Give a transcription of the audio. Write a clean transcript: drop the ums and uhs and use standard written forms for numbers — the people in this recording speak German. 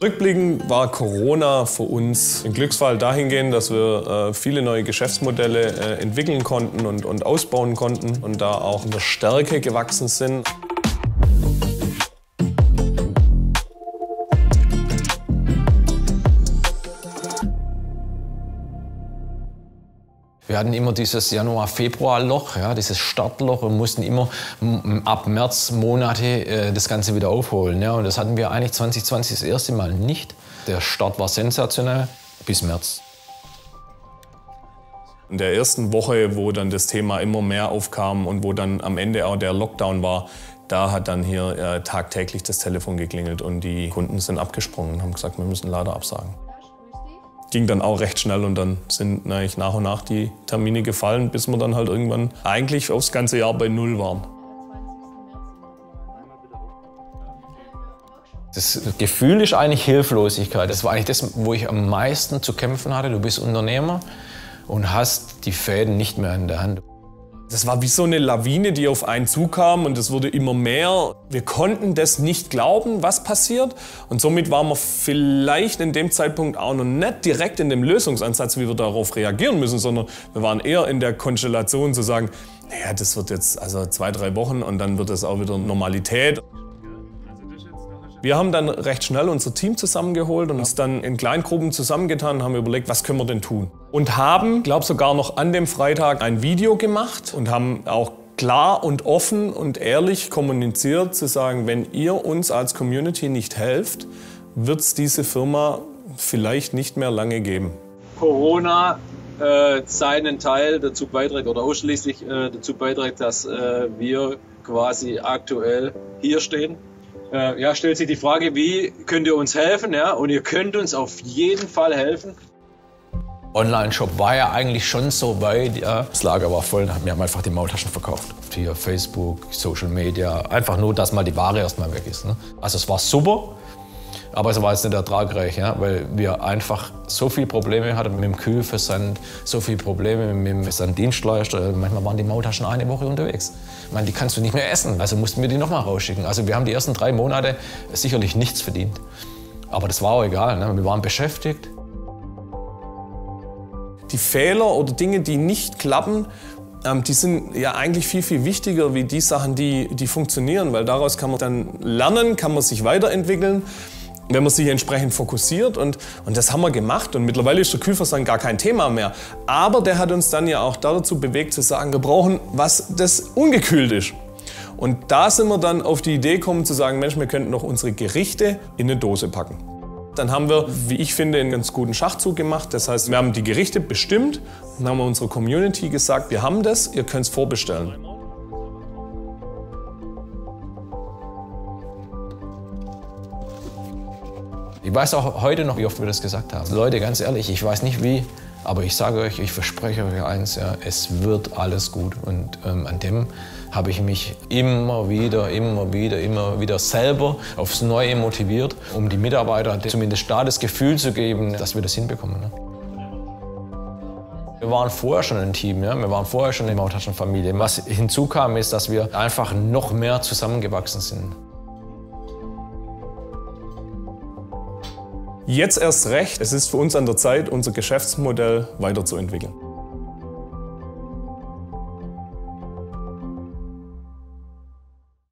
Rückblickend war Corona für uns ein Glücksfall dahingehend, dass wir viele neue Geschäftsmodelle entwickeln konnten und ausbauen konnten und da auch in der Stärke gewachsen sind. Wir hatten immer dieses Januar-Februar-Loch, ja, dieses Startloch und mussten immer ab März Monate das Ganze wieder aufholen. Ja, und das hatten wir eigentlich 2020 das erste Mal nicht. Der Start war sensationell bis März. In der ersten Woche, wo dann das Thema immer mehr aufkam und wo dann am Ende auch der Lockdown war, da hat dann hier tagtäglich das Telefon geklingelt und die Kunden sind abgesprungen und haben gesagt, wir müssen leider absagen. Ging dann auch recht schnell und dann sind nach und nach die Termine gefallen, bis wir dann halt irgendwann eigentlich aufs ganze Jahr bei Null waren. Das Gefühl ist eigentlich Hilflosigkeit. Das war eigentlich das, wo ich am meisten zu kämpfen hatte. Du bist Unternehmer und hast die Fäden nicht mehr in der Hand. Das war wie so eine Lawine, die auf einen zukam und es wurde immer mehr. Wir konnten das nicht glauben, was passiert. Und somit waren wir vielleicht in dem Zeitpunkt auch noch nicht direkt in dem Lösungsansatz, wie wir darauf reagieren müssen, sondern wir waren eher in der Konstellation zu sagen, naja, das wird jetzt also 2-3 Wochen und dann wird das auch wieder Normalität. Wir haben dann recht schnell unser Team zusammengeholt und uns dann in Kleingruppen zusammengetan und haben überlegt, was können wir denn tun? Und haben, glaube sogar noch an dem Freitag ein Video gemacht und haben auch klar und offen und ehrlich kommuniziert, zu sagen, wenn ihr uns als Community nicht helft, wird es diese Firma vielleicht nicht mehr lange geben. Corona seinen Teil dazu beiträgt oder ausschließlich dazu beiträgt, dass wir quasi aktuell hier stehen. Ja, stellt sich die Frage, wie könnt ihr uns helfen? Ja? Und ihr könnt uns auf jeden Fall helfen. Online-Shop war ja eigentlich schon so weit. Ja. Das Lager war voll, wir haben einfach die Maultaschen verkauft. Hier Facebook, Social Media, einfach nur, dass mal die Ware erstmal weg ist. Ne? Also es war super, aber es war jetzt nicht ertragreich, ja? Weil wir einfach so viele Probleme hatten mit dem Kühlversand, so viele Probleme mit dem Versanddienstleister. Manchmal waren die Maultaschen eine Woche unterwegs. Ich meine, die kannst du nicht mehr essen, also mussten wir die nochmal rausschicken. Also wir haben die ersten 3 Monate sicherlich nichts verdient. Aber das war auch egal, ne? Wir waren beschäftigt. Die Fehler oder Dinge, die nicht klappen, die sind ja eigentlich viel, viel wichtiger wie die Sachen, die funktionieren. Weil daraus kann man dann lernen, kann man sich weiterentwickeln, wenn man sich entsprechend fokussiert. Und das haben wir gemacht. Und mittlerweile ist der Kühlversand gar kein Thema mehr. Aber der hat uns dann ja auch dazu bewegt, zu sagen, wir brauchen was, das ungekühlt ist. Und da sind wir dann auf die Idee gekommen, zu sagen, Mensch, wir könnten noch unsere Gerichte in eine Dose packen. Dann haben wir, wie ich finde, einen ganz guten Schachzug gemacht. Das heißt, wir haben die Gerichte bestimmt und haben unserer Community gesagt, wir haben das, ihr könnt es vorbestellen. Ich weiß auch heute noch, wie oft wir das gesagt haben. Leute, ganz ehrlich, ich weiß nicht wie, aber ich sage euch, ich verspreche euch eins, ja, es wird alles gut. Und an dem habe ich mich immer wieder selber aufs Neue motiviert, um die Mitarbeiter zumindest da das Gefühl zu geben, dass wir das hinbekommen. Ne? Wir waren vorher schon ein Team, ja? Wir waren vorher schon eine Maultaschenfamilie. Was hinzukam, ist, dass wir einfach noch mehr zusammengewachsen sind. Jetzt erst recht, es ist für uns an der Zeit, unser Geschäftsmodell weiterzuentwickeln.